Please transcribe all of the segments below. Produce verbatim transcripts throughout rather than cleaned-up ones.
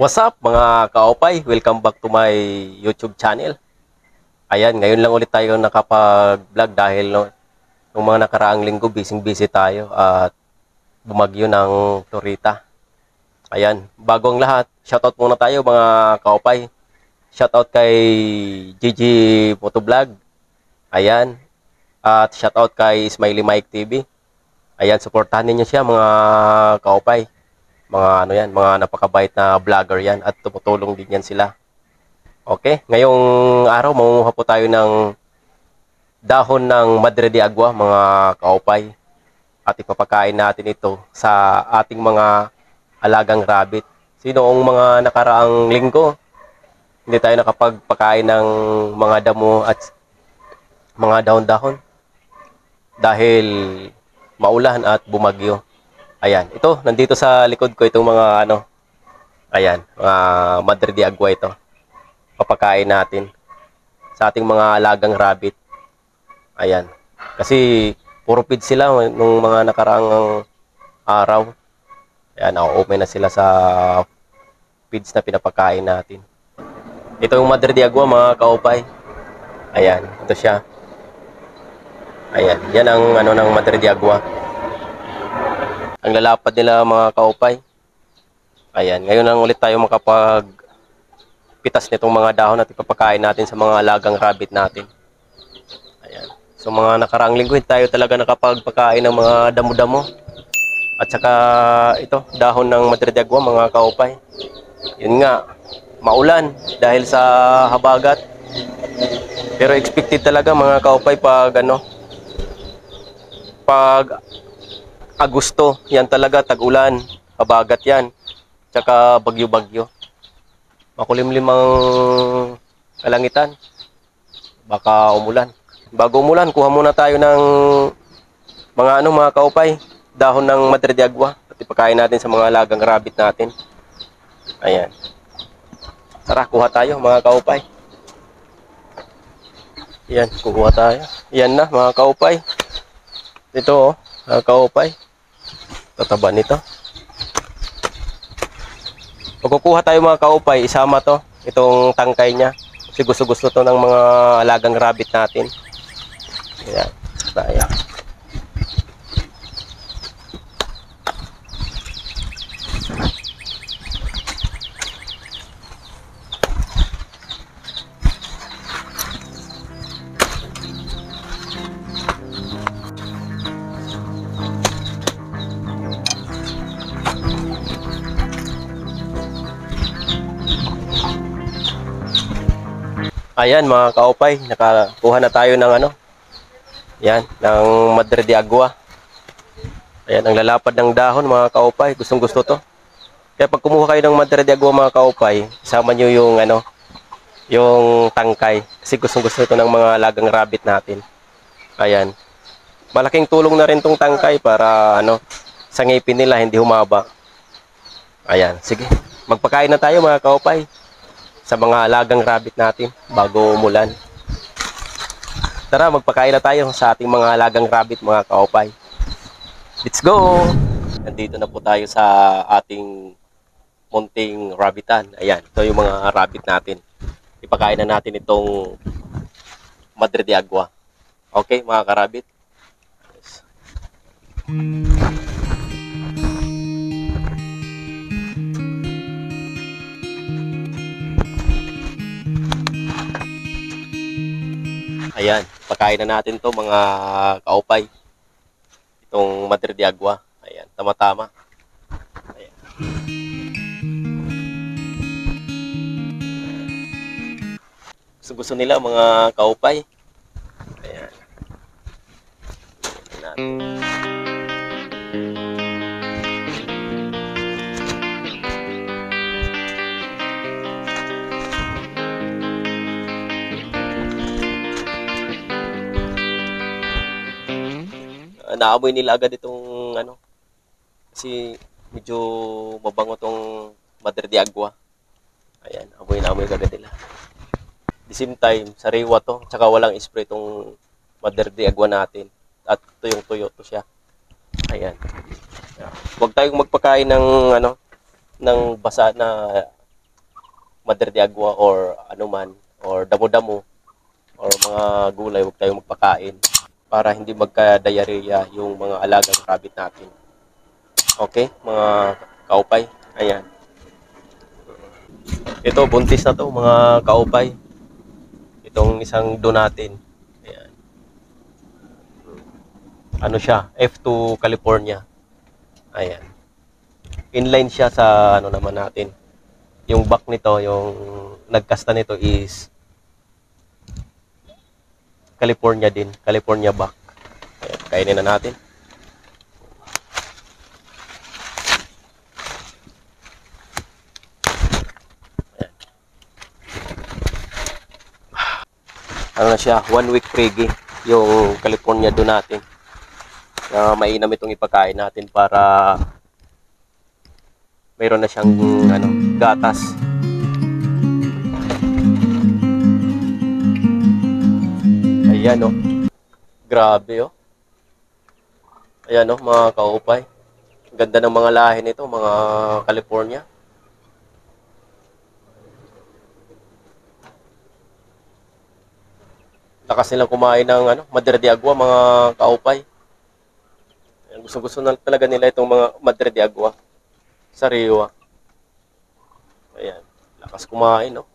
What's up mga kaopay? Welcome back to my YouTube channel. Ayan, ngayon lang ulit tayo nakapag-vlog dahil no, nung mga nakaraang linggo busy-busy tayo at bumagyo ng Torita. Ayan, bago ang lahat, shoutout muna tayo mga kaopay. Shoutout kay G G Motovlog. Ayan, at shoutout kay Smiley Mike T V. Ayan, supportahan niyo siya mga kaopay. Mga ano yan, mga napakabait na vlogger yan at tumutulong din yan sila. Okay, ngayong araw mangunguha po tayo ng dahon ng Madre de Agua mga kaopay at ipapakain natin ito sa ating mga alagang rabbit. Sino ang mga nakaraang linggo hindi tayo nakapagpakain ng mga damo at mga dahon-dahon dahil maulan at bumagyo. Ayan, ito, nandito sa likod ko itong mga ano, ayan, mga Madre de Agua ito. Papakain natin sa ating mga alagang rabbit. Ayan, kasi puro feed sila nung mga nakaraang araw. Ayan, na-open na sila sa feeds na pinapakain natin. Ito yung Madre de Agua mga kaopay. Ayan, ito siya. Ayan, yan ang ano ng Madre de Agua. Ang lalapad nila mga kaopay. Ayan, ngayon lang ulit tayo makapag pitas nitong mga dahon at ipapakain natin sa mga alagang rabbit natin. Ayan. So mga nakaraang linggo tayo talaga nakapagpakain ng mga damo-damo. At saka ito, dahon ng Madre de Agua mga kaopay. Yun nga, maulan dahil sa habagat. Pero expected talaga mga kaopay pag ano, pag Agosto, yan talaga, tag-ulan, habagat yan, tsaka bagyo-bagyo. Makulimlim ang kalangitan, baka umulan. Bago umulan, kuha muna tayo ng mga ano mga kaopay, dahon ng Madre de Agua at ipakain natin sa mga alagang rabbit natin. Ayan. Tara, kuha tayo mga kaopay. Yan, kuha tayo. Yan na mga kaopay. Ito oh, mga kaopay. Tataba nito. Pag kukuha tayo mga kaopay, isama to, itong tangkay niya. Kasi gusto-gusto to ng mga alagang rabbit natin. Ayan. Ayan. Ayan mga kaopay, nakakuha na tayo ng ano, yan, ng Madre de Agua. Ayan, ang lalapad ng dahon mga kaopay, gustong gusto to. Kaya pag kumuha kayo ng Madre de Agua mga kaopay, isama nyo yung ano, yung tangkay. Kasi gustong gusto ito ng mga alagang rabbit natin. Ayan, malaking tulong na rin tong tangkay para ano, sa ngipin nila hindi humaba. Ayan, sige, magpakain na tayo mga kaopay sa mga alagang rabbit natin bago umulan. Tara, magpakain na tayo sa ating mga alagang rabbit mga kaopay. Let's go! Nandito na po tayo sa ating munting rabbitan. Ayan, ito yung mga rabbit natin. Ipakain na natin itong Madre de Agua. Okay mga karabbit? Yes. Ayan, pakain na natin to mga kaopay. Itong Madre de Agua. Ayan, tama-tama. Ayan. Gusto-gusto nila mga kaopay. Ayan. Ayan. Naamoy nila agad itong ano kasi medyo mabango tong Madre de Agua. Ayan, amoy na amoy agad nila. The same time, sariwa to, tsaka walang spray tong Madre de Agua natin. At tuyong-tuyo to siya. Ayan. Huwag tayong magpakain ng ano ng basa na Mother de Agua or anuman, or damo-damo, or mga gulay, huwag tayong magpakain para hindi magka-diarrhea yung mga alagang rabbit natin. Okay, mga kaupay. Ayan. Ito, buntis na to, mga kaupay. Itong isang do natin. Ayan. Ano siya? F two California. Ayan. Inline siya sa ano naman natin. Yung back nito, yung nagkasta nito is California din. California back. Ayan, kainin na natin. Ano na siya, one week pregi yung California do natin. Na mainam itong ipakain natin para mayroon na siyang ano, gatas. Ayan oh. Grabe oh. Ayan oh, mga kaupay. Ganda ng mga lahi nito, mga California. Lakas nilang kumain ng ano, Madre de Agua, mga kaupay. Gusto-gusto na talaga nila itong mga Madre de Agua. Sariwa. Ayan. Lakas kumain, no?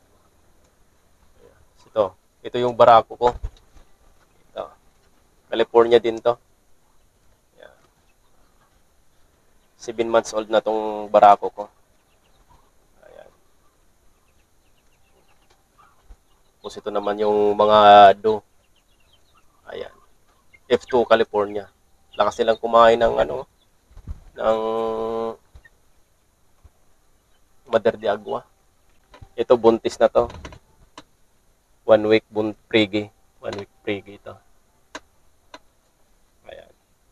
Ito. Ito yung barako ko. Ito. California din to. Ayan. Seven months old na tong barako ko. Ayan. Tapos ito naman yung mga do. Ayan. F two California. Lakas silang kumain ng ano, ng Mother de Agua. Ito buntis na to. One week bunt pregi. One week pregi ito. Ayan.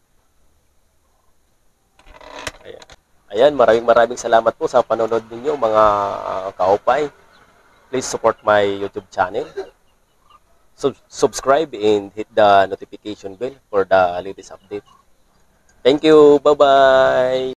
Ayan. Ayan, maraming maraming salamat po sa panonood ninyo, mga uh, kaupay. Please support my YouTube channel. Sub subscribe and hit the notification bell for the latest update. Thank you. Bye-bye.